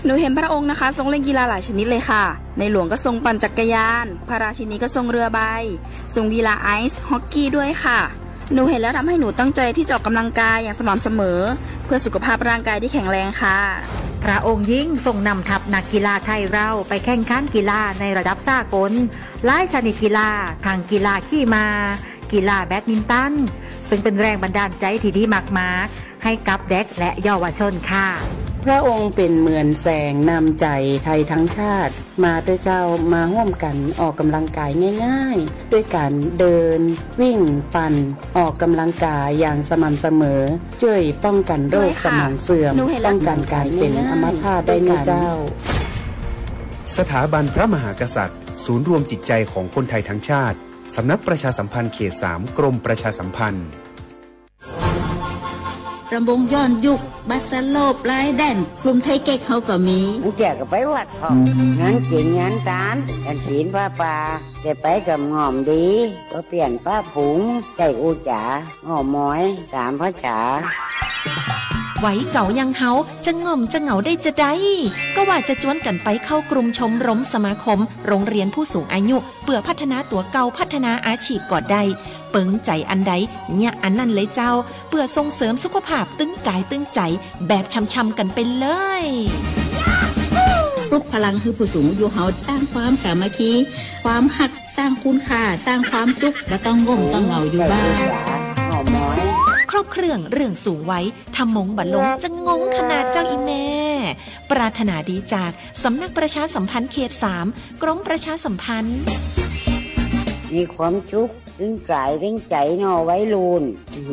หนูเห็นพระองค์นะคะทรงเล่นกีฬาหลายชนิดเลยค่ะในหลวงก็ทรงปั่นจักรยานพระราชินีก็ทรงเรือใบทรงกีฬาไอซ์ฮอกกี้ด้วยค่ะหนูเห็นแล้วทำให้หนูตั้งใจที่จะออกกำลังกายอย่างสม่ำเสมอเพื่อสุขภาพร่างกายที่แข็งแรงค่ะพระองค์ยิ่งทรงนำทัพนักกีฬาไทยเราไปแข่งขันกีฬาในระดับสากลหลายชนิดกีฬาทั้งกีฬาขี่ม้ากีฬาแบดมินตันซึ่งเป็นแรงบันดาลใจที่ดีมากๆให้กับเด็กและเยาวชนค่ะพระองค์เป็นเหมือนแสงนำใจไทยทั้งชาติมาเตเจ้ามาร่วมกันออกกำลังกายง่ายๆด้วยการเดินวิ่งปั่นออกกำลังกายอย่างสม่ำเสมอช่วยป้องกันโรคสมองเสื่อมป้องกันการเป็นอัมพาตได้นะเจ้าสถาบันพระมหากษัตริย์ศูนย์รวมจิตใจของคนไทยทั้งชาติสำนักประชาสัมพันธ์เขต 3 กรมประชาสัมพันธ์รำวงย้อนยุคบัสโลบลายแดนกลุ่มไทยเก๊กเขาก็มีแกก็ไปวัดพองานจริงงานตานกันศีลผ้าป่าจะไปกับหอมดีก็เปลี่ยนผ้าผุงใจอูจ๋าหอมม้อยสามภาษาไหวเก่ายังเฮาจะง่อมจะเหงาได้จะได้ก็ว่าจะจวนกันไปเข้ากลุ่มชมรมสมาคมโรงเรียนผู้สูงอายุเพื่อพัฒนาตัวเก่าพัฒนาอาชีพก่อได้เปิงใจอันใดเนี่ยอันนั้นเลยเจ้าเพื่อส่งเสริมสุขภาพตึงกายตึงใจแบบช่ำๆกันไปเลยปลุกพลังคือผู้สูงอายุเฮาสร้างความสามัคคีความหักสร้างคุณค่าสร้างความสุขและต้องง่มต้องเหงาอยู่บ้านครบเครื่องเรื่องสูงไว้ทำมงบัลลงจะงงขนาดเจ้าอีแม่ปรารถนาดีจากสำนักประชาสัมพันธ์เขต 3 กรมประชาสัมพันธ์มีความสุขถึงกายถึงใจนอไว้ลูน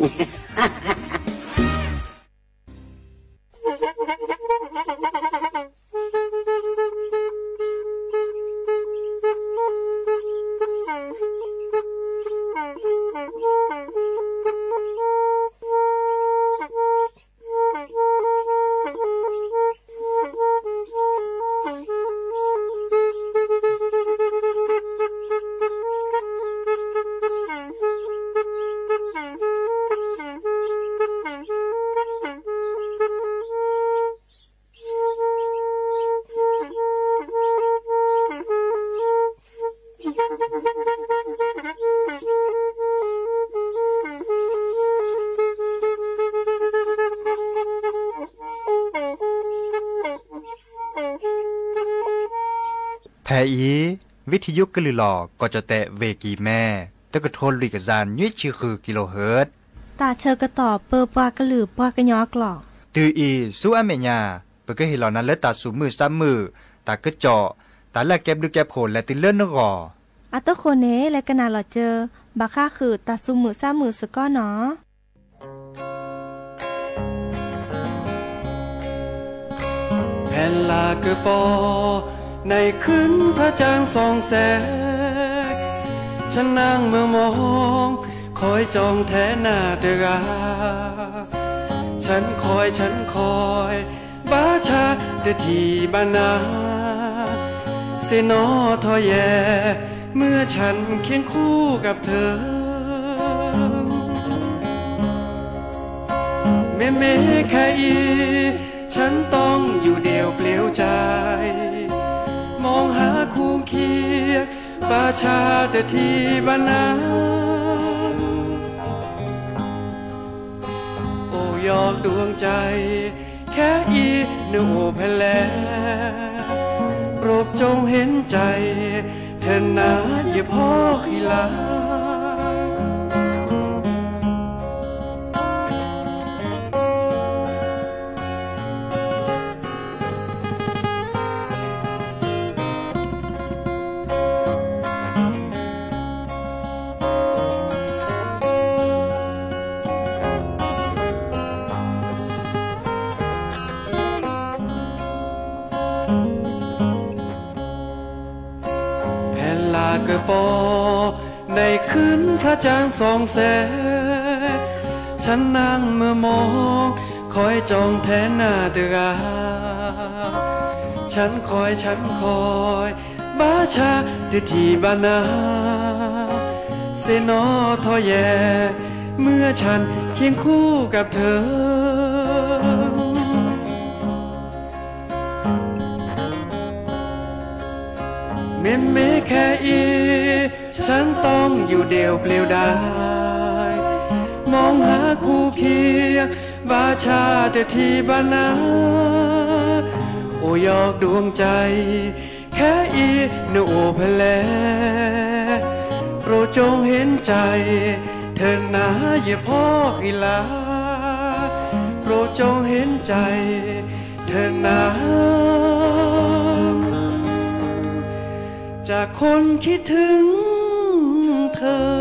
แพอีวิทยุกลือหลอกก็จะแตะเวกีแม่ตะกะโทนลุยกะจานยุ้ยชื่อคือกิโลเฮิรตซ์ตาเชอกระตอบเปอปากระหลือปากระยอกหลอกตืออีสู้อเมญาเปก็เห็นเหล่านั้นแล้วตาสูมือซ้ำมือตากระเจาะตาแลกแก็บดูแก็บโผล่และติเลื่อนนกออัตโตโคเนและกะนาหลอเจอบาค่าคือตาสูมือซ้ำมือสก้อเนาะแผ่นลากระปอในคืนพระจันทร์ส่องแสงฉันนั่งเมื่อมองคอยจ้องแทนหน้าเดราฉันคอยบ้าชาเดทีบานาเสนอทอแยเมื่อฉันเคียงคู่กับเธอแม่แค่อีฉันต้องอยู่เดียวเปลี่ยวใจมองหาคู่เคียงป่าชาแต่ที่บ้านนาโอ้ยอกดวงใจแค่อีหนูแผ่แลโปรดจงเห็นใจเธอนาอย่าพ่อขีลาเกปอในคืนพระจันทร์ส่องแสงฉันนั่งเมื่อมองคอยจ้องแทนหน้าเดือฉันคอยบ้าชาที่บ้านนาเสนอทอแยเมื่อฉันเคียงคู่กับเธอเมแค่อีฉันต้องอยู่เดียวเปลี่ยวดายมองหาคู่เคียงบาชาแต่ที่บ้านนาโอยอกดวงใจแค่อีนโอเพลโปรดจงเห็นใจเธอหนาอย่าพ่อกีฬาโปรดจงเห็นใจเธอหนาจากคนคิดถึงเธอ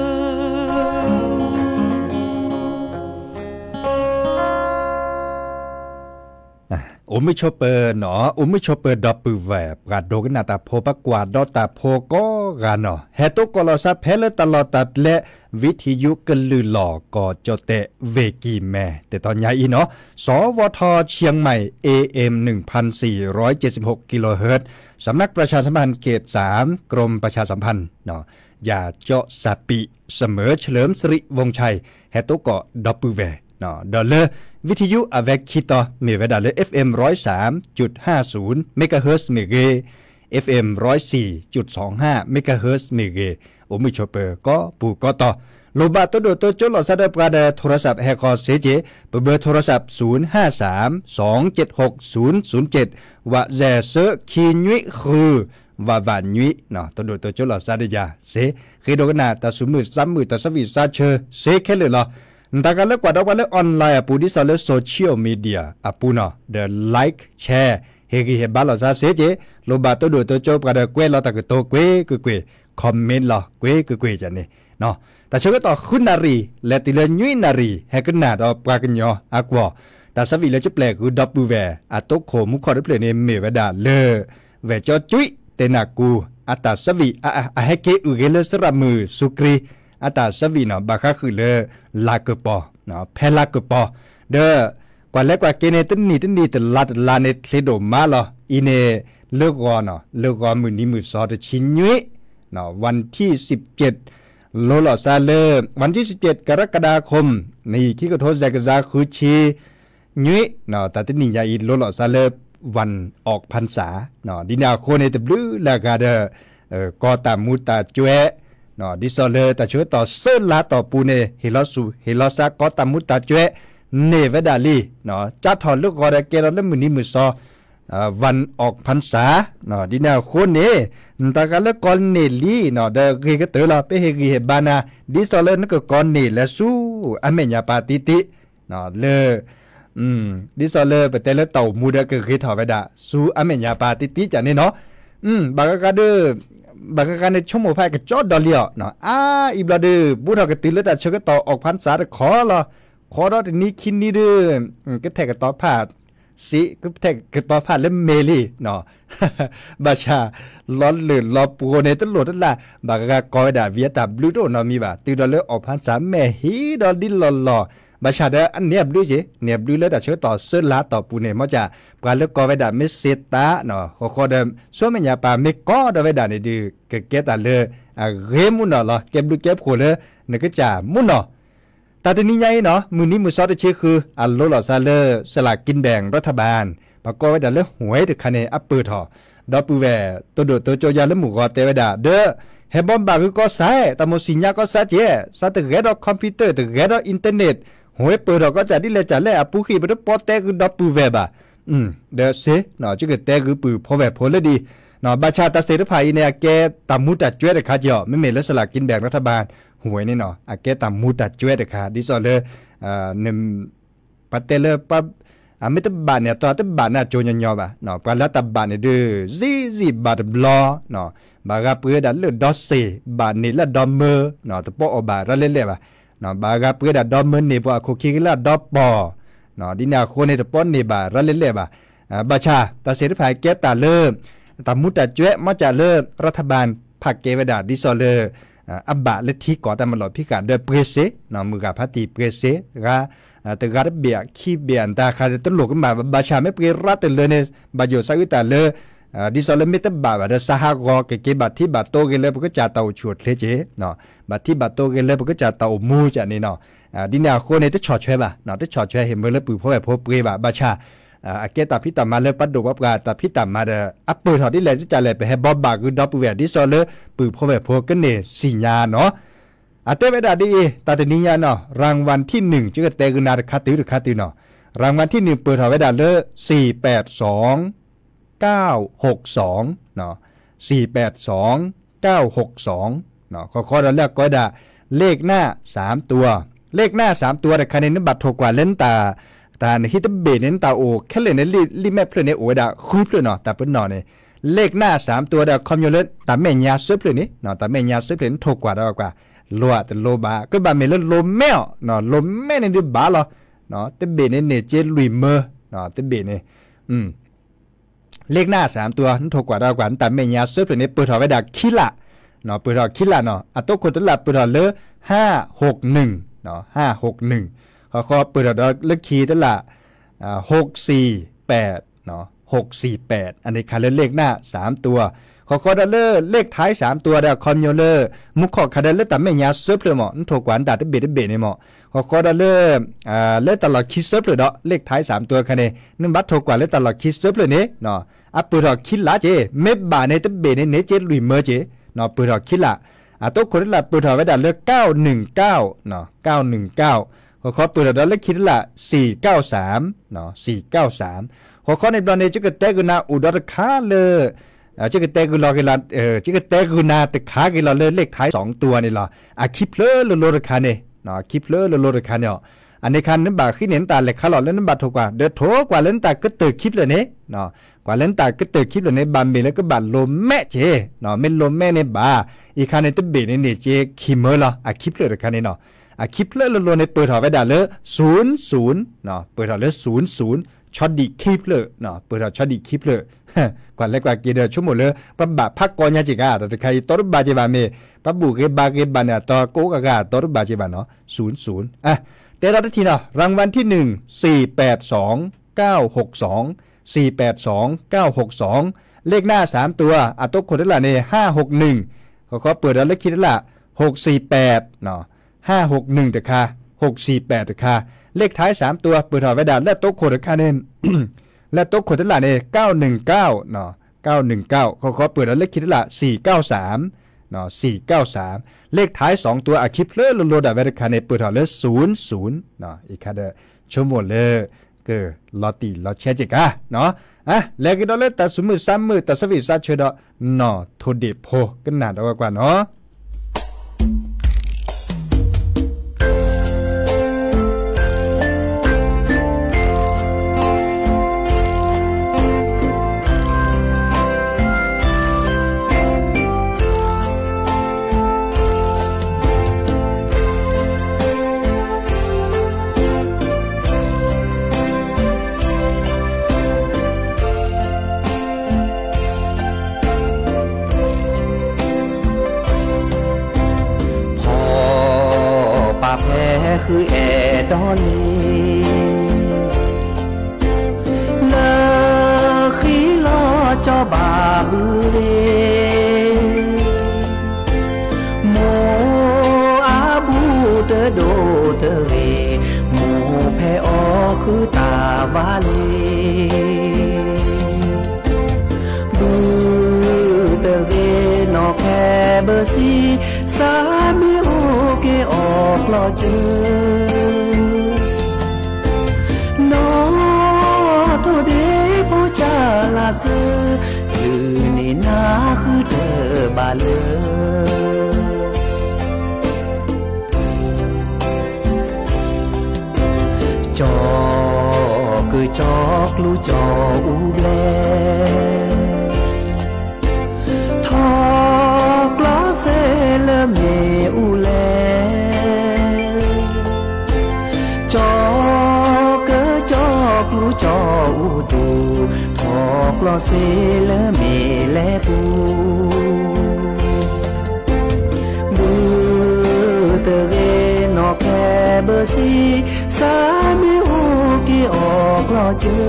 ไม่ชอบเปิดเนาะไม่ชอบเปิดดอกปืนแหวบกาดโดกันหน้าตาโพปกวาดดอกตาโพก็กันเนาะเฮตุกอลซาเพลตลอดตัดและวิทยุกลือหลอกก็จะเตะเวกีแม่แต่ตอนย้ายอีเนาะสวทเชียงใหม่ AM 1476 กิโลเฮิรตซ์สำนักประชาสัมพันธ์เขต3กรมประชาสัมพันธ์เนาะอย่าเจาะสปีเสมอเฉลิมสิริวงชัยเฮตุกอดอกปืนแหวเนาะดอลเลอร์วิทยุอเวกคิตอมีเวลาเลย FM 103.50 เมกะเฮิรตซ์เมเก FM 104.25 เมกะเฮิรตซ์เมเกมิชอเปอร์ก็ปูก็ต่อโลบาตัวโดตัวจดหลอดซาเดปราเดโทรศัพท์แฮกอร์เซเจเบอร์โทรศัพท์053-276-007ว่าแจเซอร์คีนุยคือว่าวันนุยเนาะตัวโดตัวจดหลอดซาเดยาเซคือโดกันนาตาสุมือซ้ำมือตาสวีซาเชอเซแค่เลยเหรอแต่การเลือกกว่าดอกว่าเลือกออนไลน์ปูดิสอลโซเชียลมีเดียปูเนาะเดอะไลค์แชร์เฮกิเฮบาลอซาเซเจโลบาตัวดูตัวโจบกันเดเกวลอตะกโตเกวคือคอมเมนต์ลอเกวคือจันนี่เนาะแต่เชื่อต่อคุณนารีและติเลยุยนารีเฮกันนาดอปากญออากวอแต่สวีเลจะแปลคือดับบูแวอะโตโคมุคอร์ดเพลเนเมเวดาเลเวจอจุยเตนากูอัตตาสวีอะเฮเกอุเกเลสระมือสุกรีอัตราสวีเนาะบาคาคือเลลากปอเนาะเพลากปอเด้อกว่าเล็กกว่าเกเนตันนี่ตลาดลาเนเทโดมาลออีเนเลิกก่อนเนาะเลิกก่อนมื้อนี้มื้อซอดชินยุยเนาะวันที่17โลลอซาเลวันที่17กรกฎาคมนี่ที่กระทบจากซาคือชียุยเนาะแต่ที่นี่ยาอีโลลอซาเลวันออกพรรษาเนาะดินาโคเนตบลือแล้วก็เด้อกอตามูตาจวยเนาะดิซอเลแต่ช่วยต่อเสื้อลาต่อปูเนเฮลอสูเฮลอซาก็ตามุตตาจวยเนเวดาลีเนาะจัดถอนลูกกอดเกลแล้วมื้อนี้มื้อซอวันออกพรรษาเนาะดินาโคเนตะกะละกอนเนลีเนาะเดเกกเตลาเปเฮกีเฮบานาดิซอเลนก็กอนเนและสู้อเมญาปาติติเนาะเลดิซอเลเปเตเลเต่ามูดะกะคือถอเวดาสู้อเมญาปาติติจันนี่เนาะบากะเดบางการในชั่วโมงพายก็จอดดอลเลียเนาะอีบลาเดบุตรก็ตื่นแล้วแต่เชื่อก็ต่อออกพรรษาแต่ขอรอดนี้คินนี่เด้อก็แทกก็ต่อผ่าสิก็แทกก็ต่อผ่าเล่มเมลี่เนาะบาชาล้อนหลื่นล้อปูในตลอดนั่นแหละบางการกอยด่าเวียตาบลูโดเนาะมีบ่าตื่นดอลเลียออกพรรษาแม่ฮีดอลดินหล่อบาชาเดอันเนียบดูจิเนียบดูแล้วแต่เชื่อต่อเสื้อลาต่อปูเนี่ยมันจะการเลือกกอไว้ด่าไม่เสตาเนาะขอเดิมส่วนไม่ยาปาไม่ก็ได้ไว้ด่าในดื้อเก็บแต่เลยเรมุนเนาะหรอเก็บดูเก็บหัวเลยนึกจะมุนเนาะแต่ทีนี้ไงเนาะมือนี้มือซอดชื่อคืออัลโลลอซาเลสลากกินแบ่งรัฐบาลปากกอไว้ด่าเลยหวยถึงคะแนนอัปเปอร์ทอดอปูแวตัวโดดตัวโจยาและหมู่กอเตไว้ด่าเด้อเฮบอมบาคือก็ใช้แต่โมสิญญาก็ใช้เจ้ใช้แต่เรดอคอมพิวเตอร์แต่เรดออินเทอร์เน็ตหวยเปิดเราก็จะได้เลยจะเล่ปูขี้ไปด้วยปอเตคือดับปูเวบะเดี๋ยวเสเนาะจะเกิดแต่คือปูพอแบบพอเลยดีเนาะบัญชาตาเสด็จภายเนี่ยแกตามมุตัดจ้วยเด็กขาเจาะไม่เหม็นแล้วสลากกินแบ่งรัฐบาลหวยนี่เนาะแกตามมุตัดจ้วยเด็กขาดิสอเลยหนึ่งปัตเตเลปั๊บไม่ต้องบานเนี่ยตอนต้องบานน่ะโจยอนๆป่ะเนาะการละตับบานเนี่ยดื้อซีบาดบลอเนาะบางเพื่อดันเลือดดอสเซบานนี่ละดอมเมอร์เนาะตะปออบาระเล่ๆป่ะเนาะบางเพื่อดันดอมเมอร์นี่พวกคุกกี้ละดอปปอเนาะดินาโคเนี่ยตะปอนนี่บาระเล่ๆป่ะบัญชาตาเสด็จภายแกตาเลิศตามุตัดจ้วยมาจากเลิศรัฐบาลผักเกวดาดิซอเลอับบะเลที่ก่อแต่มันหลอดพิการเดเปรเซเนาะมือกับพัติเปรเซก็แต่การเบียขี้เบียนตาคาตลกมาบาชาไม่เปรรัตเลยเนี่ยบาโยสักวิตาเลดิซอเลไม่ต้องบาเดสหกรเกบัตที่บัตโตเกเลปก็จะเตาชวดเลเจเนาะบัตที่บัตโตเกเลปก็จะเตามูจานี่เนาะดินาโคเนี่ยจะช็อตช่วยบ่ะเนาะจะช็อตช่วยเห็นเมื่อเลือปืนเพราะแบบพบเปรบ่ะบาชาอาเกตาพิตามาเลยปัดดูวับกาตาพิตามาเดอัปเปิลทอที่เลยจะเลยไปให้บอบบาคือดอปเวดิโซเลปือพอแบบพอกันเนี่ยสิญาเนาะอาเตเวดาดีตาตนิยาเนาะรางวัลที่1จึงเตกุนาคาติหรือคาติเนาะรางวัลที่1เปิดทอเวดาเล482 962เนาะ482 962เนาะข้อๆแรกก็ได้เลขหน้า3ตัวเลขหน้า3ตัวแต่คะแนนบัตรถูกกว่าเล่นตาในฮิตเบเน้นตาโอแค่เลยในลิแม่เพลเนโอดาคูดเลยเนาะแต่เป็นเนาะเนี่ยเลขหน้า3ตัวดาคอมยูเลตแต่แม่ยาซึบเลยนี่เนาะแต่แม่ยาซึบเลยถูกกว่าได้กว่าลัวแต่โลบาก็บาเมลโลแมวเนาะโลแม่ในดิบาลเนาะแต่เบเนเนเจลุยเมอเนาะแต่เบเนเลขหน้า3ตัวนั้นถูกกว่าได้กว่าแต่แม่ยาซึบเลยนี่เปิดถอไว้ดาคิละเนาะเปิดถอคิละเนาะอัตโตคนตลาดเปิดถอเล561เนาะ561เขาเปิดถอเลขคีตลาด648เนาะ648อันนี้คาเลขหน้า3ตัวขอคอดเลอร์เลขท้าย3ตัวดาคอนโยเลอร์มุขขอคาเดเลแต่ไม่ยาซึบเลยหมอนั่นถูกกว่าดาตเบตในหมอขอคอดเลอร์เลตลอดคิดซึบเลยเนาะเลขท้าย3ตัวคะแนนนั่นบัตถูกกว่าเลตลอดคิดซึบเลยเนาะอัปเปอร์คิดละเจเมบบาในตเบในเนเจลุยเมอเจเนาะเปิดคิดละตัวคนละเปิดไว้ดาเลอร์919เนาะ919ขอเปิดดอลเลขคิดละ493เนาะ493ขอในตอนนี้จะเกิดแต่กุนาอุดรคาเลยจะเกิดแต่กุลากิลาจะเกิดแต่กุนาตะขากิลาเลยเลขท้าย2ตัวนี่ล่ะคิปเลอโลรคาเนี่ยเนาะคิปเลอโลรคาเนี่ยอันนี้คันนั้นบาขึ้นเน้นตาเลขขาหลอดแล้วนั้นบาถูกกว่าเดือดโถกว่าเล่นตาก็ตื่นคิดเลยเนี่ยเนาะกว่าเล่นตาก็ตื่นคิดเลยในบาเมแล้วก็บาลมแม่เจเนาะไม่ลมแม่ในบาอีคันในตะเบในเจคิมเมอร์ล่ะคิปเลอคันนี้เนาะคิปเลอร์โลในเปิดถอไว้ดาเลอ00เนาะเปิดถอเลอ00ช็อตดีคิปเลอเนาะเปิดถอช็อตดีคิปเลอกว่าเล็กกว่ากี่เดือนชั่วโมงเลยปั๊บบะพักก่อนยาจิกาแต่ใครตอร์บาจิบาเมปั๊บบุกเก็บบาเก็บบาเนี่ยต่อโกกากาตอร์บาจิบาเนาะ00แต่ละทีเนาะรางวัลที่1 482 962 482 962เลขหน้า3ตัวอัตโตคนละเนี่ย561เขาเปิดแล้วเลขคิดละ648เนาะ561แต่ค่ะ648แต่ค่ะเลขท้าย3ตัวเปิดถอดไว้ดาและโต๊ะโคดค่าเน้น และโต๊ะโคดละเนี่ย919เนาะ919เขาเปิดแล้วเลขคิดละ493เนาะ493เลขท้าย2ตัวคิปเลอร์โลดาเวรคาเนเปิดถอดเลย00เนาะอีกค่ะเด้อชั่วโมงเลยก็ลอตีลอแชจิกาเนาะแล้วก็เลยแต่สมือ3มือแต่สวิซาเชดเนาะโทเดโพกันหนาดกว่าเนาะคือแอดอลีเลอขีลอจอบาบือเรโมอาบูเตโดเตเรโมแพอคือตาวาเลบือเตเรนอแคเบอร์ซีสามีโอเกออกลอเจอน้อโทเดโปจาลาเซยืนนี่นาคือเธอบาเลจอคือจอกลูจออูแลทอกลอเซเลเมอูแลจอกเกจอกลูจออูตูทอกลอเซเลเมแลปูบูเตเรนอแคเบอร์ซีสามีโอกีออกลอเจอ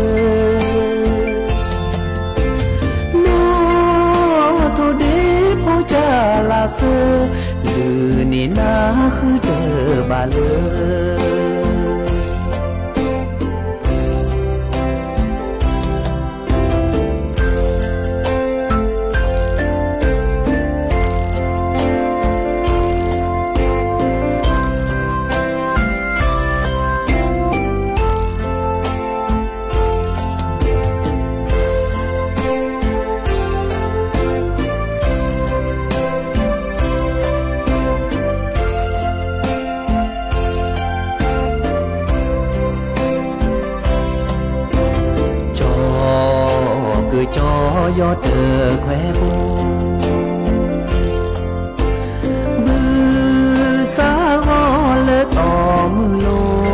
จาลาเซลือนี่นาคือเธอบาเลจอยอดแควบูบือสาวเลต่อมือโล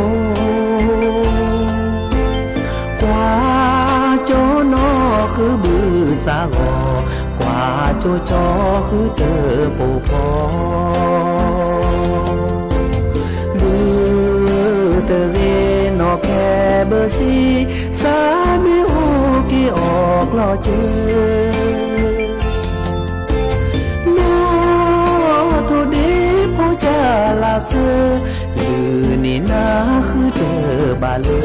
กว่าโจนอคือบือสาวกว่าโจจอคือเตอปูพอบือเตเรนอแค่เบอร์ซีสามีโอกี่ออกรอเจอโนทุดีพ่อจะลาเซอลือนี่นาคือเตอบาเล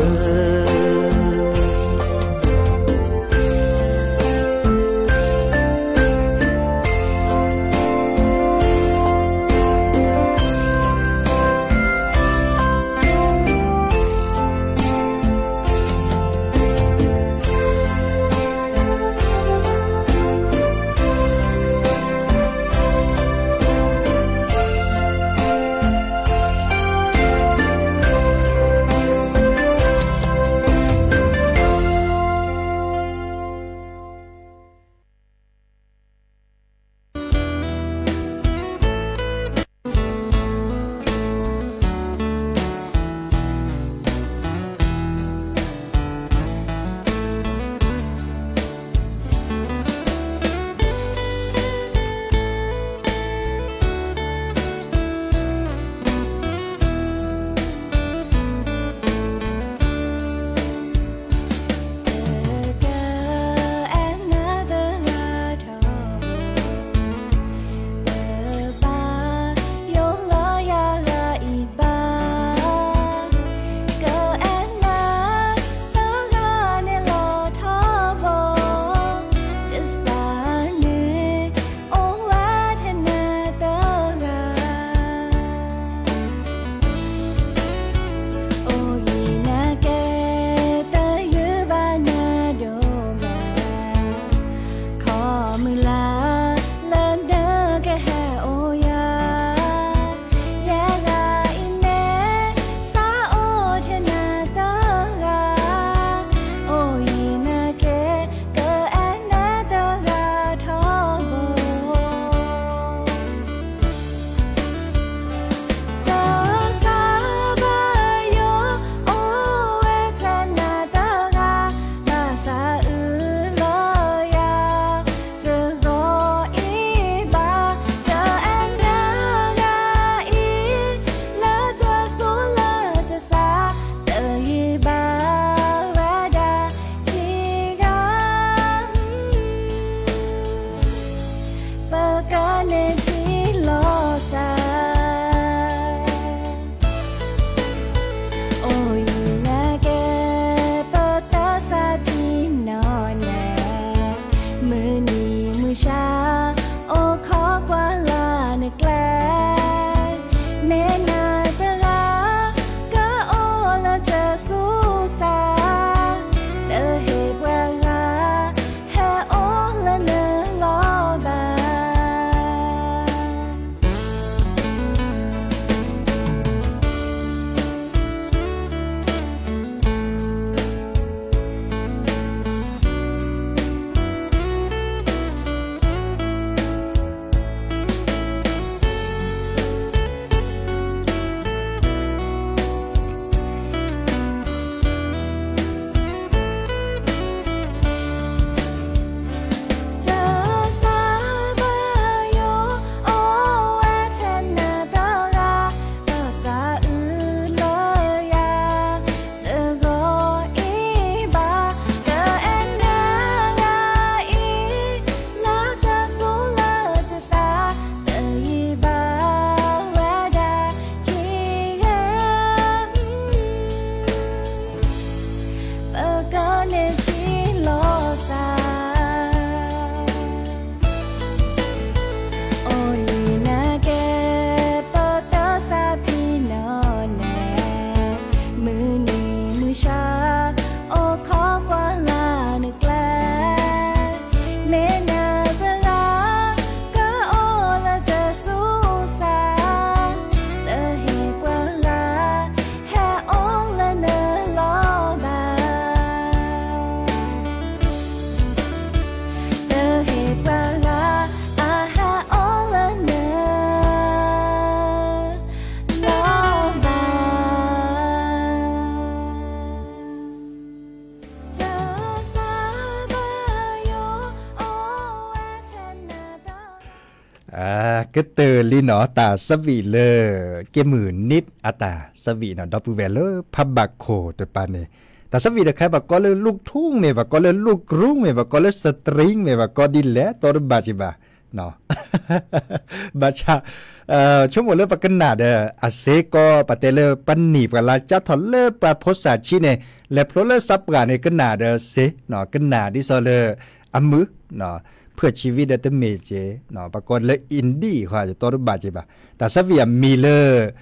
ก็เตอลีเนาะตาสวีเลอเกมือนิดอาตาสวีเนาะดับเวลเลอพับบักโคตัวปานนี่แต่สวีเดใครบักก็เลยลูกทุ่งเมบักก็เลยลูกกรุงเมบักก็เลยสตริงเมบักก็ดิแลตัวบาจิบาเนาะบาชาชั่วโมงเลปักกันนาเดอาเซก็ปะเตเลปันนีปะลาจัดทอเลปะโพสาชิเนและโพเลซับกาในกันนาเดเซเนาะกันนาดิซอเลอมือเนาะเพื่อชีวิตเดเมเจเนาะปะกอนเลอินดี้ค่ะจะตัวบาจิบาแต่สวีมีเล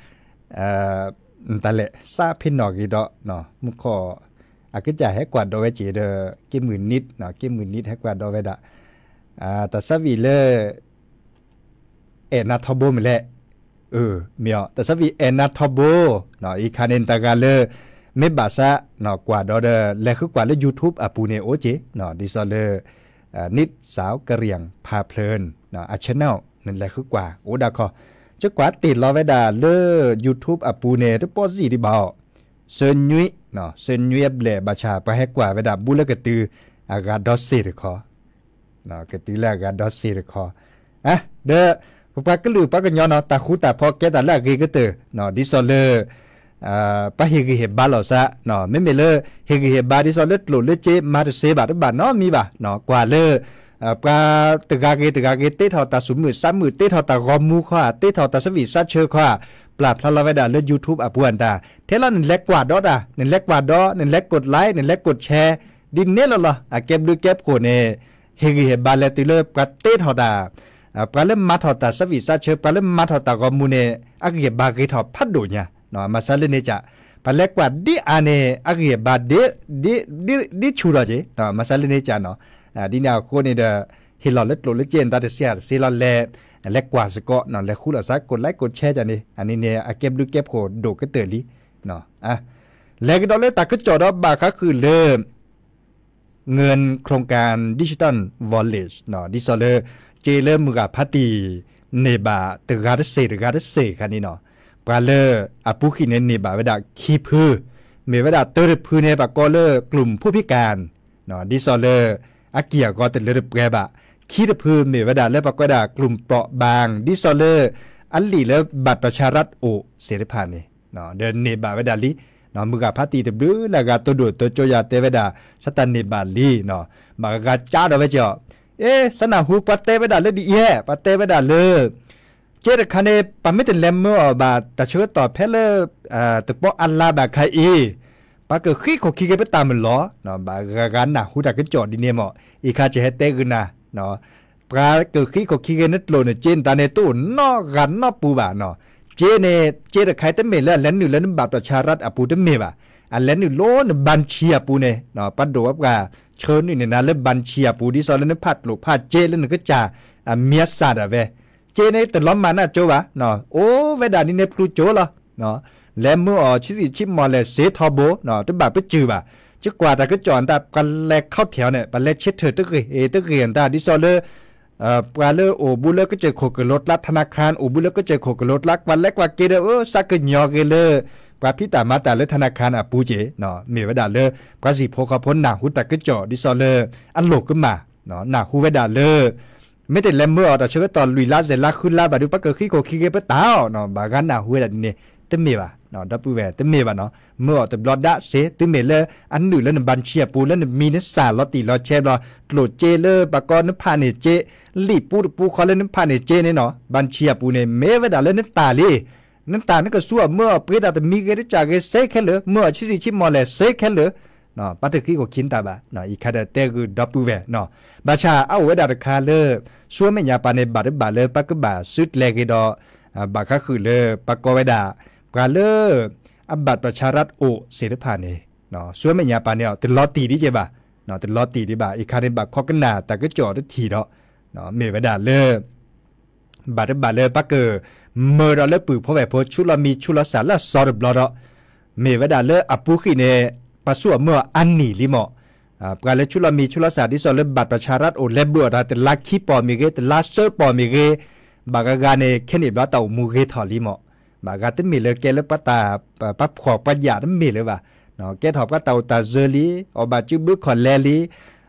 แต่ละซาพินนอกิดเนาะมุขอากิจะให้กวาดดอกไว้จีเดกิมือนิดเนาะกิมือนิดให้กวาดดอกไว้ดะแต่สวีเลเอนาทอโบไม่แหละเมียวแต่สวีเอนาทอโบเนาะอีคาเนนตากาเลไม่บาซะเนาะกว่าดอเดและคือกว่าเล YouTube อ่ะปูเนโอเจเนาะดิซอเลนิดสาวกะเหรี่ยงพาเพลินเนาะอ่ะ channel นั่นแหละคือกว่าโอดาคอจะกว่าติดรอไว้ดาเล YouTube อ่ะปูเนตปอสิดิบ่าวเซินยุยเนาะเซินยุยเบลบาชาไปให้กว่าไว้ดาบุลกะตืออากาดอสิรคอเนาะกะตือละอากาดอสิรคออ่ะเด้อปะกะลือปะกะยอเนาะตาคูตาพอแกตาละกีกะเตอเนาะดิซอเลปะเฮกิเฮบาลอซะเนาะเมเลเฮกิเฮบาดิซอเลโลเลเจมาเซบาดบาเนาะมีบาเนาะกว่าเลปะตะกาเกเตทอตาสุมือ3มือเตทอตากอมูขวาเตทอตาสวีซัดเชอขวาปราบทะเลาะไว้ดาเล YouTube อ่ะปวนตาเทละนั่นเล็กกว่าดอดานั่นเล็กกว่าดอนั่นเล็กกดไลค์นั่นเล็กกดแชร์ดินเนลล่ะอ่ะเก็บดูเก็บโคเนเฮกิเฮบาเลติเลปะเตทอตาปลาเล่มมาทอตาสวีซาเชปลาเล่มมาทอตากอมูเนอักเก็บบาเกทอพัดโดญะเนาะมาซาเลเนจะปลาเล็กกว่าดิอาเนอักเก็บบาดิชูรอเจเนาะมาซาเลเนจะเนาะดินาโคเนเดเฮลอเลตโลเลเจนตาเดเซียเซลอเลเล็กกว่าสกอเนาะและคูละซักกดไลค์กดแชร์จันนี่อันนี้เนี่ยอักเก็บดูเก็บโคโดกเตอลีเนาะแล้วก็ดอเลตากจอดบาคคือเริ่มเงินโครงการดิจิตอลวอลเล็ตเนาะดิซอเลเจเลมือกับพัตีเนบาตกาดเซคันนี้เนาะปลาเลอปุขินเนบาเวดาคีพือเมเวดาเตอร์พือเนบาก็เลกลุ่มผู้พิการเนาะดิซอเลอาเกียก็เตเลร์แกบะคีดพือเมเวดาเลปากดากลุ่มเปราะบางดิซอเลอันลีเลบัตรประชารัฐโอเสรีพานนี่เนาะเดินเนบาเวดาลีเนาะมือกับพัตีเดบแล้วก็ตัวดูตัวโจยาเตเวดาสตันเนบาลีเนาะมากะจ้าดอเวจอสนาหูปะเตไปด่าเลยดีแย่ปะเตไปด่าเลยเจดคันเนปะไม่ถึงเลมเมื่อบาแต่เชื่อต่อเพลตึกปออัลลาบาใครปะเกิดขี้ขขี้กันไปตามมันล้อเนาะบาการน่ะหูดักก็จอดดีเนี่ยหมออีกาจะให้เตกันนะเนาะปะเกิดขี้ขขี้กันนั่นโลนเจนตาในตู้นอกกันนอกปูบาเนาะเจเนเจดใครเต็มเมล์แล้วหนึ่งแล้วบาประชารัฐอปูเต็มเมล์บาอันแล้วหนึ่งโลนบัญชีอปูเนเนาะปัดดูว่าเชิญนี่นะเล่บัญชีปูดิซอลเล่นพัดลูกพัดเจเล่นก็จ่าเมียสาดเวเจเนแต่ล้อมมาน่ะโจวะเนาะโอ้เวดานี่เนพลูโจละเนาะแล้วเมื่อชิมอเลเซทอโบเนาะตั้งแบบไปจืบะจะกว่าแต่ก็จอนแต่กันแลกเข้าแถวเนี่ยปันแลกเช็ดเถิดตึกเรียนแต่ดิซอลปลาเลโอบุเลก็เจอโคกรถลัดธนาคารโอบุเลก็เจอโคกรถลักวันแรกว่าเกเดสักกยอเกเลปลาพิตามาแต่เลธนาคารปูเจเนาะมีเวดาเลปลาสีโพคาพ้นหนาหูตะก็จ่อดิซอเลอันโลกขึ้นมาเนาะหนาหูเวดาเลไม่แต่เลมเมื่อแต่เชื่อตอนลุยลาเซลาขึ้นลาบาดูปะเกิดขี้โคขี้เกปตาเนาะบากันหนาหูเวดานี่เต็มเมวะเนาะดับปูเวเต็มเมวะเนาะเมื่อแต่บลอดดะเซตึเมเลอันหนึ่งแล้วบัญชีปูแล้วมีนสารลอตีลอเชฟลอโหลดเจเลปากอนนพาเนเจลีปูคอเลนพาเนเจเนี่ยเนาะบัญชีปูเนี่ยเมเวดาเลนตาลีน้ำตาลนั่นก็สู้เมื่อเพื่อแต่มีเกิดจากเซแค่เลยเมื่อชิมอลเลยเซแค่เลยเนาะปัตตขี้ก็คินตาบะเนาะอีกแค่เตะคือดับปูเวเนาะบาชาเอาไว้ดาร์คาเลยช่วยไม่ยาปานในบาร์เลยปักก็บาสุดแรงกี่ดอบาก็คือเลยปักก็ไว้ดาปลาเลยอับบัตรประชารัฐโอเสรีพานเนี่ยเนาะช่วยไม่ยาปานเนี่ยติดล้อตีดิเจบ่าเนาะติดล้อตีดิบ่าอีกแค่ในบาข้อกันหนาแต่ก็จอดทีเนาะเมไว้ดาเลยบาร์เลยปักเกอเมื่อเราเลิกปืนเพราะแบบพอชุลมีชุลสารละสอดบลอดเมวดาเลอปุขีเนปัสสาวะเมื่ออันนี้ลิมอการเลชุลมีชุลสารที่สอดเลบัตรประชารัฐโอเลบบัวแต่ลักขี้ปอมีเกแต่ลักเซอร์ปอมีเกบากากาเนแค่นี้เราเต่ามูเกถอลิมอบากาตึ้งมีเลยแกเลปตาปับขอบปัญญาตึ้งมีเลยว่ะเนาะแกถอบก็เต่าตาเจลีอบาจูบุขอนแลลี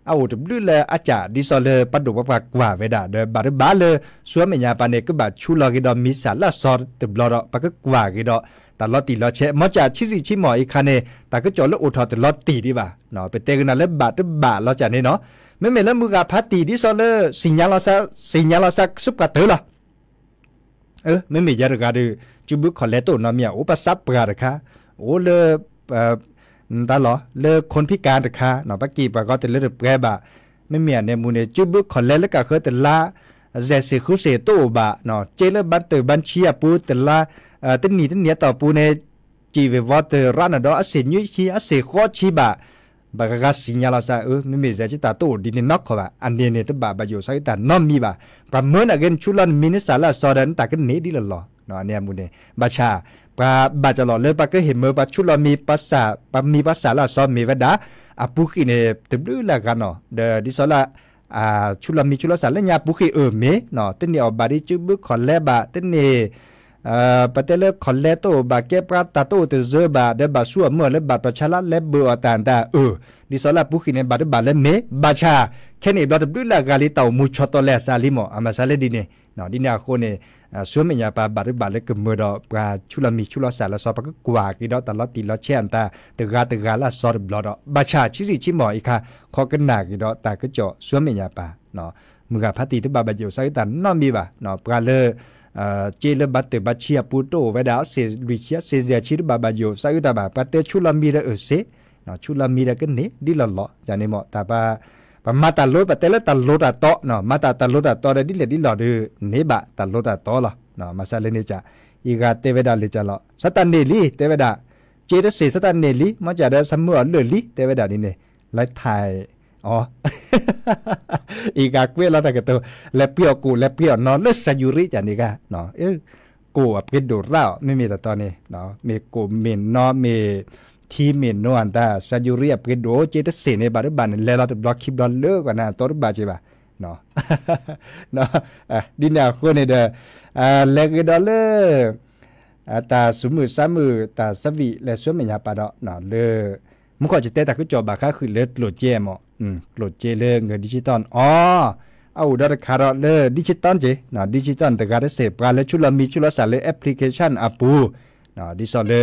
เอาตบลื้อเลยอาจารย์ดิซอเลปัดดุปากว่าเวดาเดบาร์บาเลสวมเมียปานเนก็บาชูลอกิดอมิสาลาซอร์ตบลอดปากกว่ากิดอแต่ลอตีลอเชมอจ่าชิซิชิหมออีคันเนแต่ก็จอลอุทอแต่ลอตีดีบ่าเนาะไปเตกันนั่นแล้วบาดบาลอจ่าเนี่ยเนาะไม่เหมือนแล้วมือกาพัดตีดิซอเลสิญญาลอซาซุปกาเตอร์ล่ะไม่มียาดกาดูจูบุคอเลโตนอเมียอุปสรรคปราดค่ะโอ้เลตาหรอเลคนพิการดค่ะเนาะปักกี้ปะก็แต่เลแปรบะไม่มีเนี่ยมูเนี่ยจูบุคอเลแล้วก็คือแต่ละเจสิคุเซโตบะเนาะเจเลบัตเตอร์บัญชีปูแต่ละตันนี้ต่อปูเนี่ยจีเววอเตอร์ร้านดออาเซยุชีอาเซโคชีบะบางก็สิญญาลาซาไม่มีใจจิตาโตดินนอกเขาบะอันเนี่ยตัวบะอยู่สักแต่นอมมีบะประเมินอะไรกันชุลันมินิสาลาซอดันแต่ก็เนดีละหรอเนาะเนี่ยมูเนี่ยบาชาปะบาจะหล่อเลยปะก็เห็นเมื่อปะชุลันมีภาษาปะมีภาษาละซอมีวดาอาปุกิเนี่ยตึบลื้อละกันเนาะเดดิสละชุลันมีชุลันสารญาปุกิเมเนาะตั้งเนี่ยบาดิจุบุขอแลบะตั้งเนี่ยปะเตเลขอเลโตบาเก็บปราตาโตเตเซบาเดบาซัวเมื่อเลบาประชาละเลเบอตานตาดิสลาปุกิเนบาดบาเลเมบาชาแค่นี้บาดบลุลากาลิตามูชอตเลซาลิโมอามาซาเลดิเนเนาะดินาโคเนซัวเมียปาบาดบาเลกเมื่อดอปราชุลามีชุลาสาลาซอปะก็กว่ากิดอตลอดติลอเชนตาเตกาลาซอดบลอดบาชาชิซิชิหมออีค่ะขอกันหนักกิดอตาก็จ่อซัวเมียปาเนาะมือกาพัติตบาบาอยู่ไซตันนอมีบาเนาะปราเลเจลบัตเตบัชเชียปูโตเวดาเซริเชียเซเซียชิรบาบาโยซาอุตาบาปะเตชุลามีระเซเนาะชุลามีระกันเนดิลลอจานิมอตาบาปะมาตาโลปะเตละตาโลตาโตเนาะมาตาโลตาโตเรดิเลดิลอเดเนบะตาโลตาโตละเนาะมาซาเลเนจาอีกาเตเวดาเลจาลอสตันเนลีเตเวดาเจเดเซสตันเนลีมาจาเดซัมมัวเลลีเตเวดานี่เนไลไทยอ๋ออีกาเวลาตะกะโตและเปียวกูและเปียวนอนเลสยูริจานี่กะเนาะกูอ่ะเป็นดูเราไม่มีแต่ตอนนี้เนาะมีกูมีนอมีทีมีนอนตาซายูริอ่ะเป็นดูเจตเสในบาร์บันแล้วเราจะบล็อกคลิปดอลเลอร์กว่านะตัวบาจิบะเนาะเนาะดินดาคนนี่เด้อเลกดอลเลอร์ตาสมือ3มือตาสวิและสมัยยาปะเนาะเลมุขจะเตะตะกุจอบาค่าคือเลือดโหลดเจมอ่ะโหลดเจเลเงินดิจิตอลอ๋อเอาดอทคาร์เลดิจิตอลเจเนาะดิจิตอลแต่การเสพการและชุลมีชุลสารเลแอปพลิเคชันอาปูเนาะดิซอลเล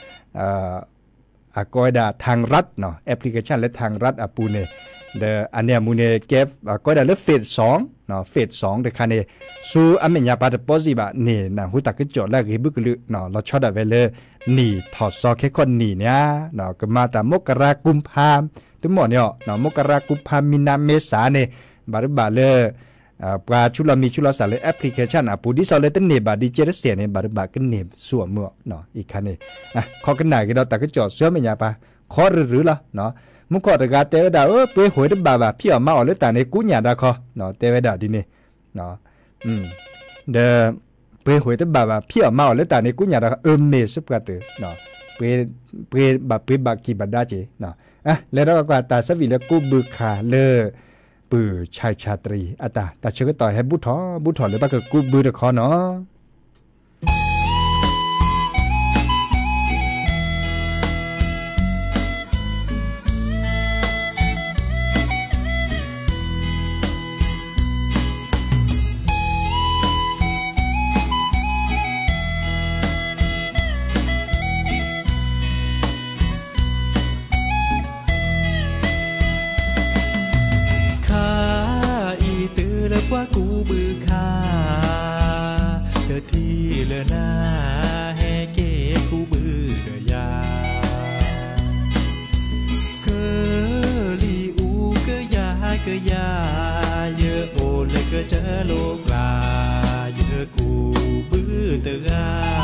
อากอยดาทางรัฐเนาะแอปพลิเคชันและทางรัฐอาปูเนี่ยเดอันเนี้ยมูเนเก็บก็ได้เลเฟส2เนาะเฟส2เดคันเนซูอเมญญาปาตโปซิบะนี่นะหูตักกจอดแล้วก็บึกลึเนาะเราชอดได้เวลนี่ถอดซอแค่คนนี่เนี่ยเนาะก็มาแต่มกรากุมภาทั้งหมดเนี่ยเนาะมกรากุมภามีนาเมษาเนี่ยบาเลปลาชุลมีชุลสารแอปพลิเคชันปูดิซอลเลตันเนบาดิเจเรเสียเนี่ยบากันเนบสัวเมื่อเนาะอีกคันเนี่ยขอกันไหนก็เราตักกจอดเสื้อเมญญาปาขอหรือล่ะเนาะมุขอตะกาเตวดาไปหวยดบาพี่เอามาเอาเลยแต่ในกูหยาดาคอเนาะเตวดาดิเนี่ยเนาะเดไปหวยดบาพี่เอามาเอาเลยแต่ในกูหยาดาเมสุกะเตเนาะไปบากีบาดาเจเนาะแล้วเราก็ตาสวิแล้วกูบึกขาเลปือชายชาตรีอาตาเชื่อก็ต่อยให้บุถอเลยปะก็กูบึดคอเนาะว่ากูบือคาเดอที่เลอหน้าแฮเกกูบือเดอยาเกลีอูเกยาเยอะโอเลยเกเจอโลกลาเยอะกูบือเตอ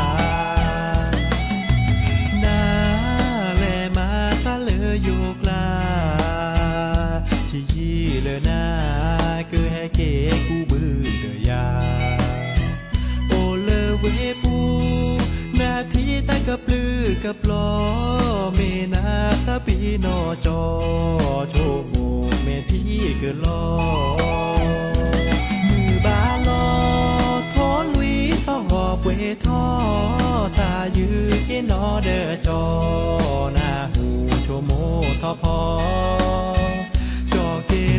นาแลมาตาเลอโยกลาชีเลอหน้าเกแฮเกกูบือเดอยาโอเลเวปูนาทีตะกับลือกับล้อเมนาสะปีนอจอโชโมเมที่เกลอมือบาลอทอนวีสอหอบเวทอสายือเกนอเดอจอนาหูโชโมทอพอจอเก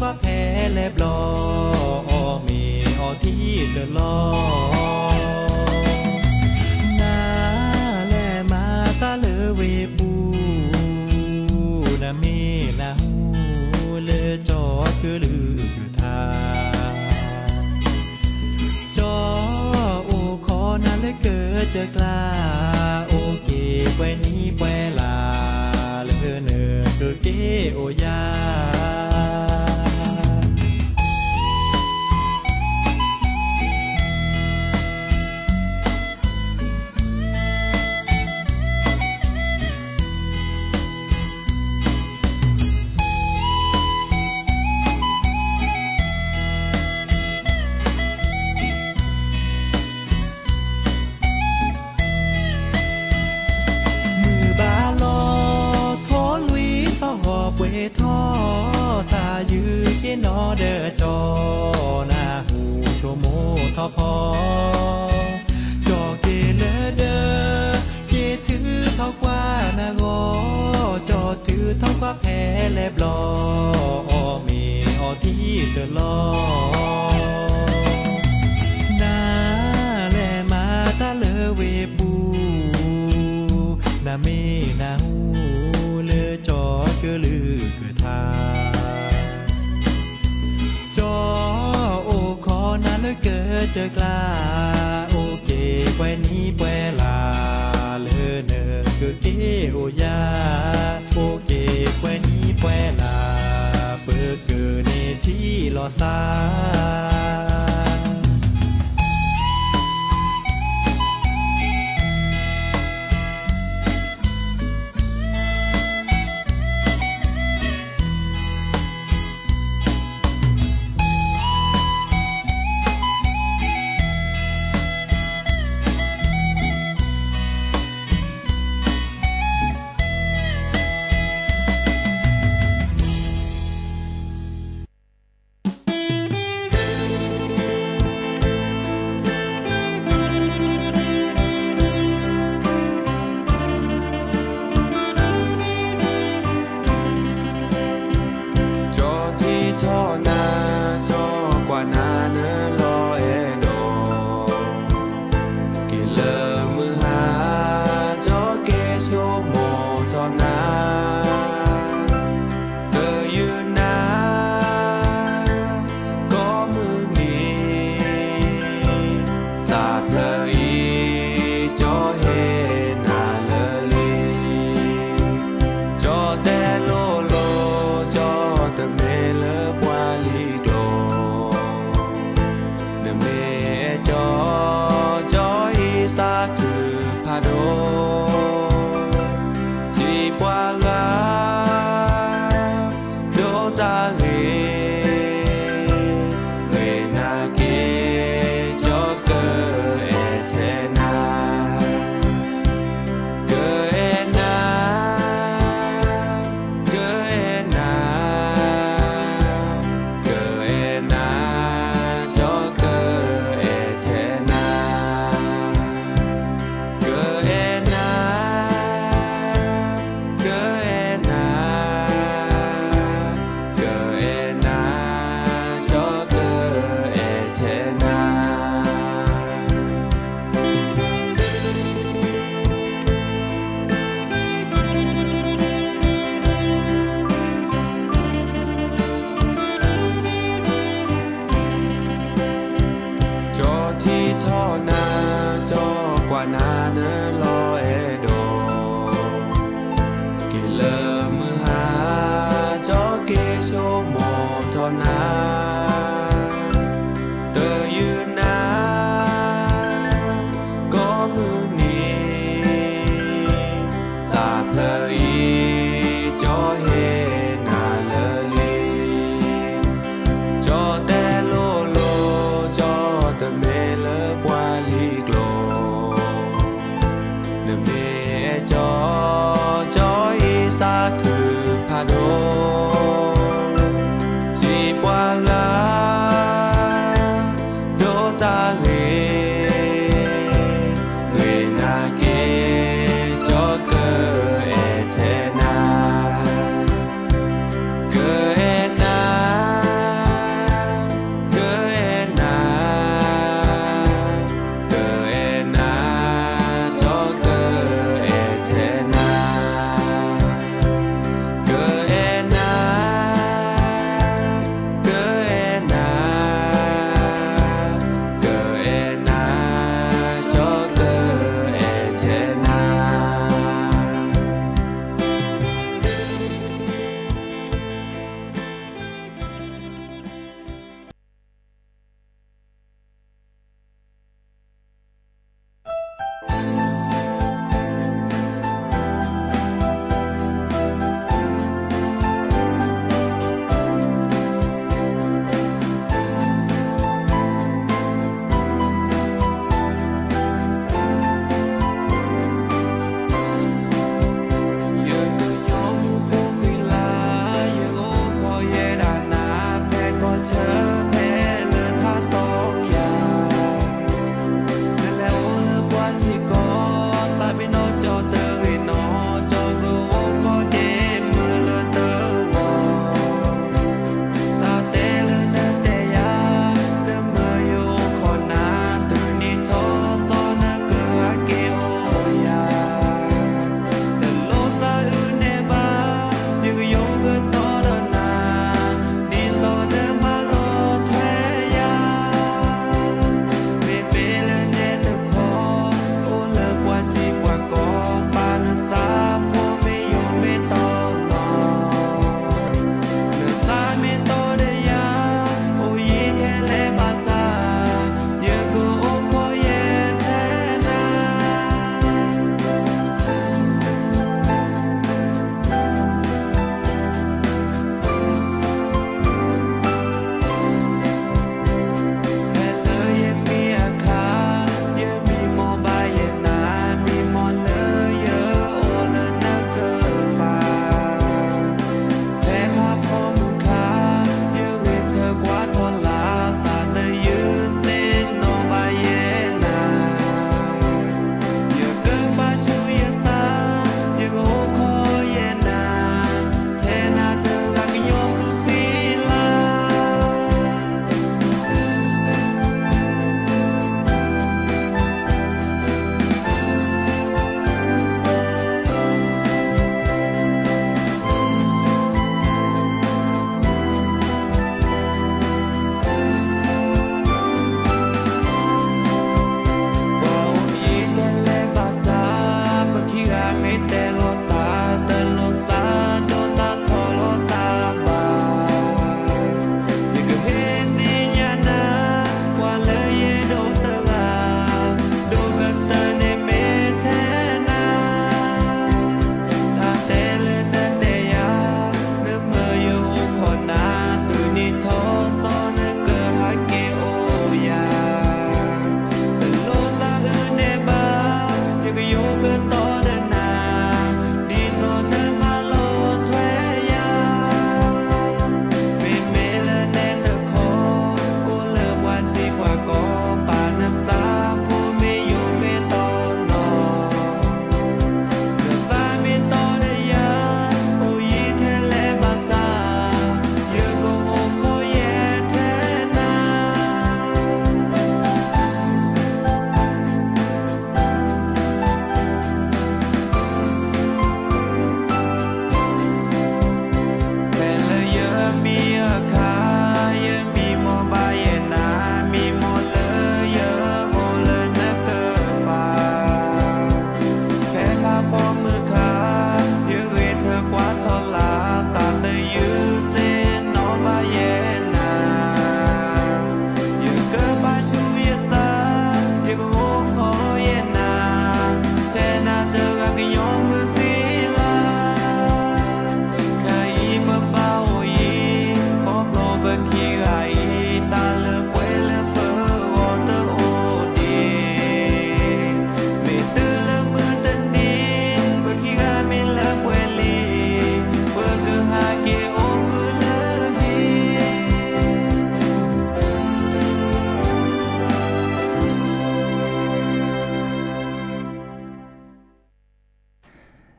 ก็แพ้แลบลอมีออที่เดือดลอนาแลมาตาเลเวปูนามีนาหูเลจอดคือลือคือทาจอโอขอนาเลเกิดจะกล้าโอเกไว้นี้แปลาเลเนอคือเกโอยาท่อสายือเกนอเดอจอนาหูโชโมทอพอจอเกเลเดอเกถือเท่ากว่านางอจอถือเท่ากว่าแพ้แลบลอมีออที่เดือดลอนาแลมาตาเลเวปูนามีนาหูเลจอเกลือคือทาจอโอขอนั้นเลยเกิดเจอกล้าโอเกไว้นี้แปลาเลเนอคือเกโอยาโอเกไว้นี้แปลาเปิดเกิดในที่ลอซา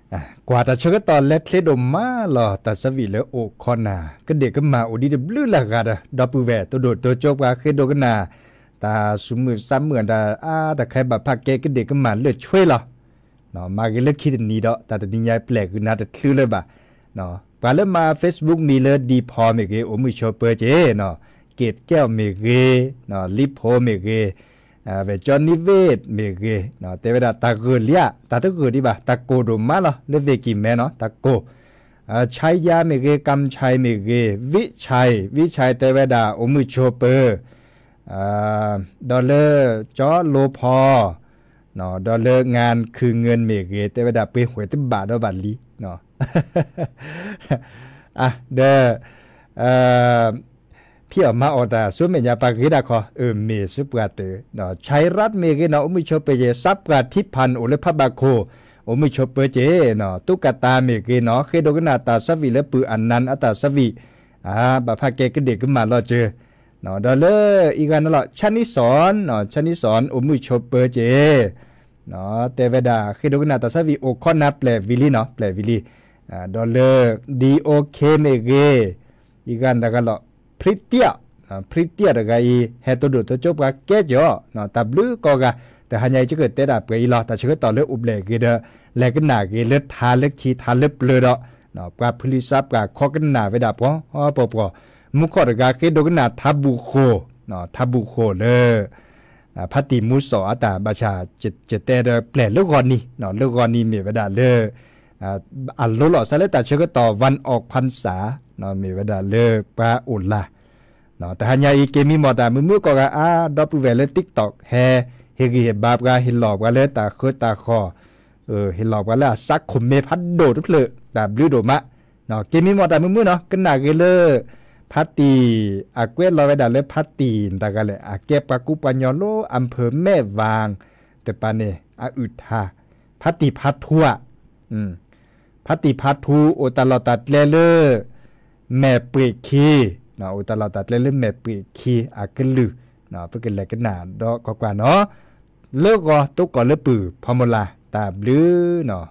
กว่าแต่เชื่อตอนเล็ดเคลดมาหรอแต่สวีแล้วโอคอนาก็เด็กก็มาโอดีเดบลือละกันดอปูแวตัวโดดตัวจบว่าเคลดกันนาตาสมือซ้ำเหมือนแต่ใครแบบพักแกก็เด็กก็มาเลือดช่วยหรอเนาะมาก็เลือกคิดนี้ดอกแต่ดินยายแปลกคือน่าจะคลื่นเลยบ่ะเนาะปาเริ่มมา Facebook มีเลยดีพอเมเกโอมือโชเปอร์เจเนาะเกตแก้วเมเกเนาะลิโพเมเกเวจอนิเวตเมเกเนาะแต่เวลาตาเกลียตาตะเกดีบ่ะตาโกโดมาล่ะเลเวกิแม่เนาะตาโกชัยยาเมเกกำชัยเมเกวิชัยแต่เวลาโอมือโชเปอร์ดอลเลอร์จอโลพอเนาะดอลเลอร์งานคือเงินเมเกแต่เวลาไปหวยตึบบาทดอกบาทลีเนาะพี่ออกมาออตาสุเมญาปากฤดาคอเมสุปกาเตเนาะชัยรัฐเมเกเนาะอุมิโชเปเจซับกาทิพันโอเลพบาโคอุมิโชเปเจเนาะตุกตาเมเกเนาะเคโดกนาตาสวีและปืออันนันอัตาสวีบาพาเกก็เด็กขึ้นมาแล้วเจอเนาะดอลเลอร์อีกอันนั่นแหละชนิสอนเนาะชนิสอนอุมิโชเปเจเนาะแต่เวลาเคโดกนาตาสวีโอคอนาแปลวิลีเนาะแปลวิลีดอลเลอร์ดีโอเคเมเกอีกอันดักละพริเตียดกายเฮตัวดูตัวจบกับแก่จ่อเนาะตับลือก็กะแต่หันใหญ่จะเกิดแต่ดับไปอีหลอแต่เชื่อต่อเลืออุบเล็กเด้อแลกกันหนาเกเลือทาเลือขี้ทาเลือเปลือเนาะกับพลิซับกับคอกันหนาไปดับพอปอมุขอดกาเกดกันหนาทับบุโคเนาะทับบุโคเลยพัติมุสอตาบาชาจะแต่แปลเลือกก่อนนี่เนาะเลือกก่อนนี่มีเวลาเลยอันรู้หล่อซะแล้วแต่เชื่อต่อวันออกพรรษาเนาะมีเวลาเลยปาอุลละเนาะแต่หันใหญ่เกมีหมดแต่มือก็ดอปเวลเลย TikTok เฮกิเฮบาบกาเฮลอบกันเลยตาโคตาคอเฮลอบกันแล้วซักขมเมพัดโดทุกเลยแต่บลูโดมะเนาะเกมีหมดแต่มือเนาะกันหนาเกเลยพัตตีอาเกวลอยไว้ดาเลยพัตตีตากันเลยอาเก็บปากุปัญญโลอำเภอแม่วางแต่ปานเนอึดฮาพัตตีพัดทั่วพัตตีพัดทูโอตลอตัดเลแม่เปรคีเนาะโอตลอตัดเลแม่เปรคีอากลือเนาะเพื่อกันแลกันหนาดอกกว่าเนาะเลิกก็ตุกก่อนเลิกปือพอมลาตาบลือเนาะ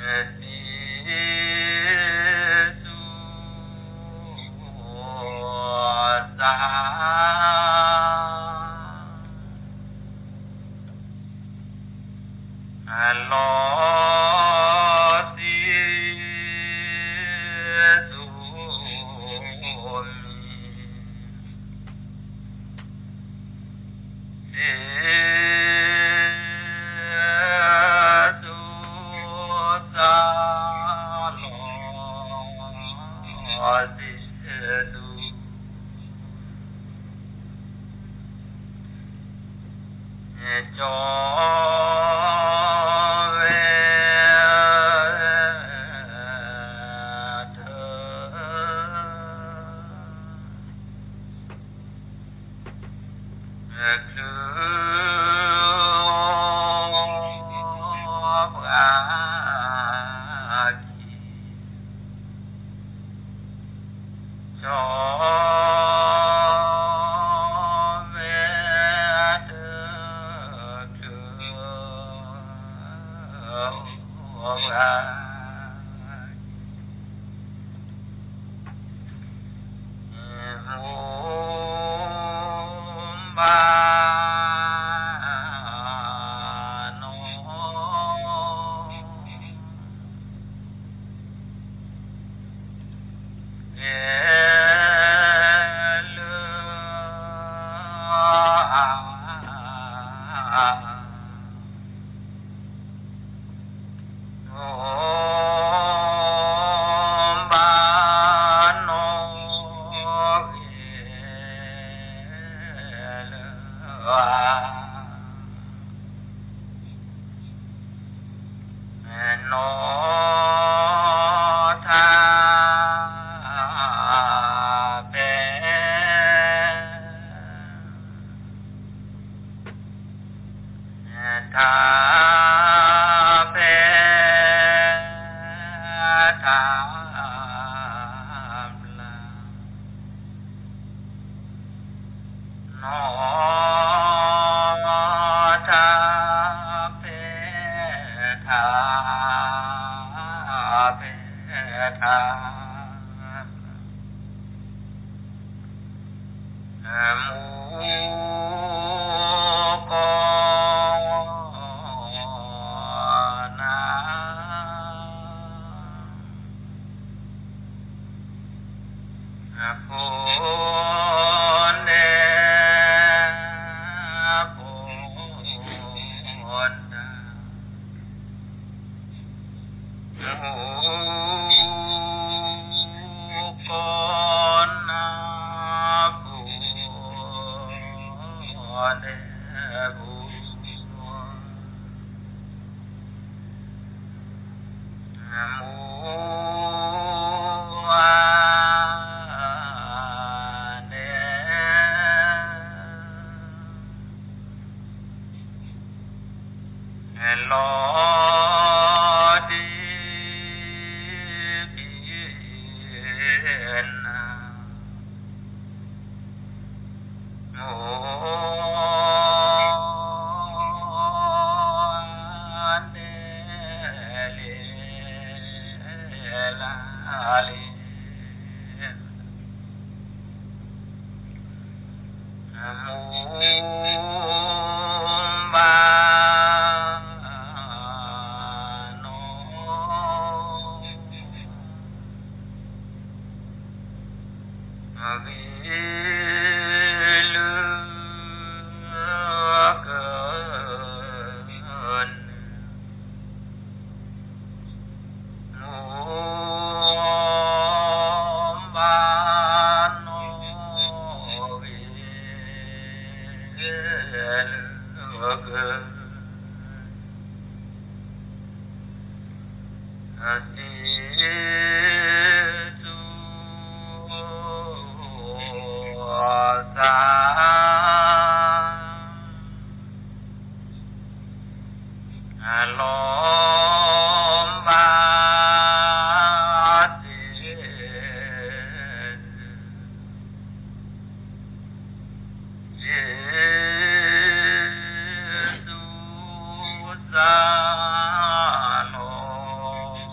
Salom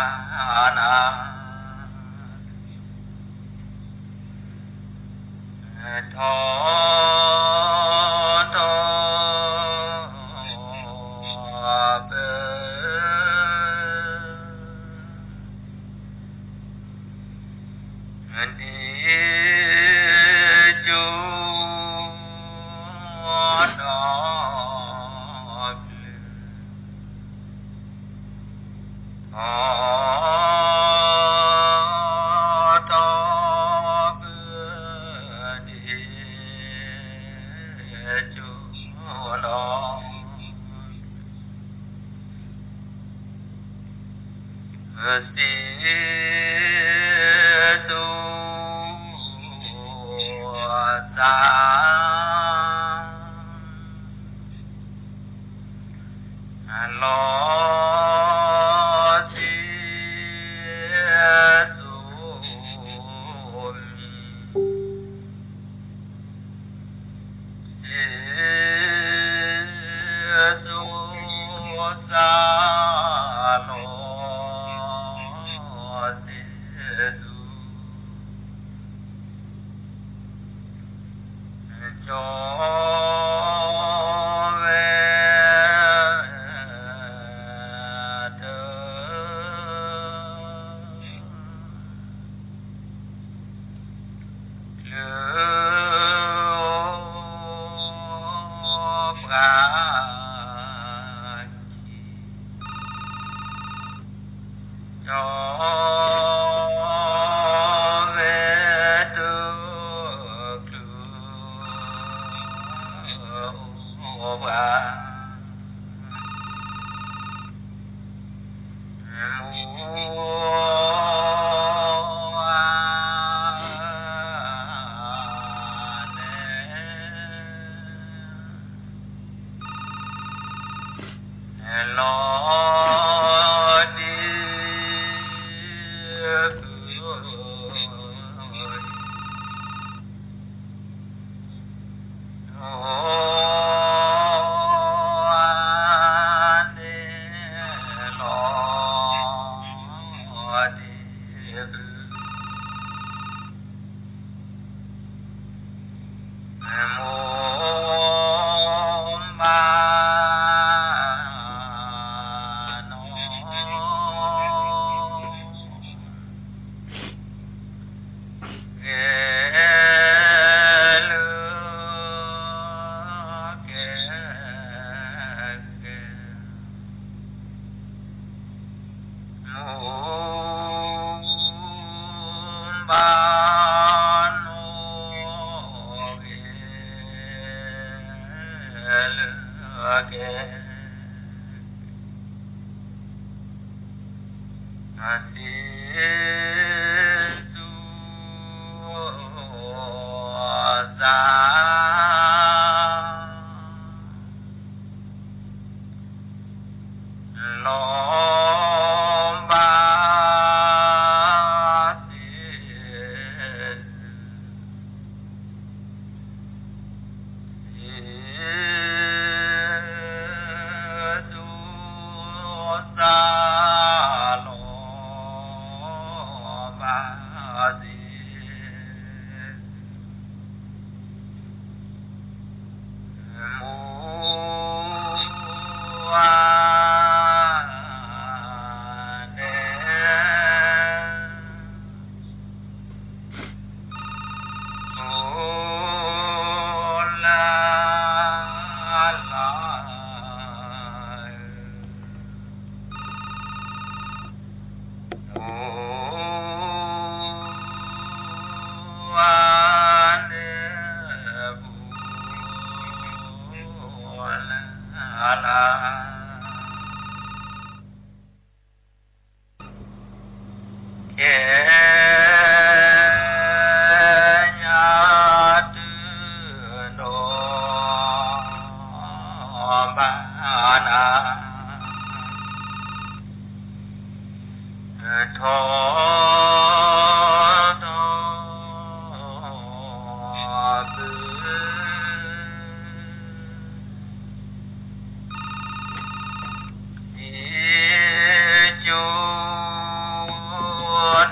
Yo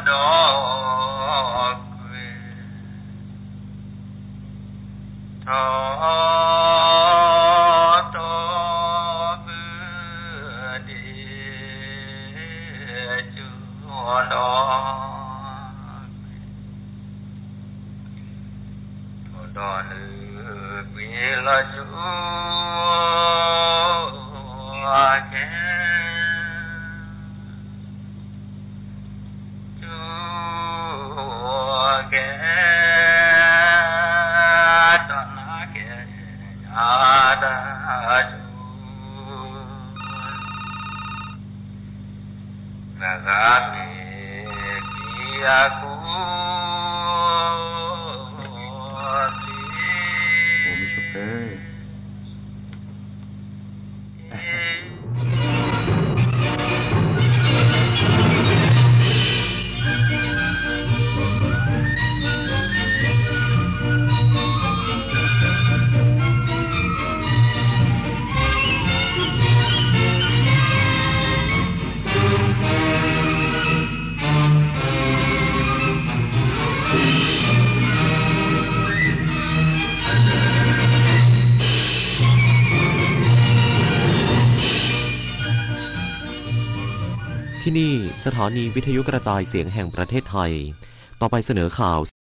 ที่นี่สถานีวิทยุกระจายเสียงแห่งประเทศไทยต่อไปเสนอข่าว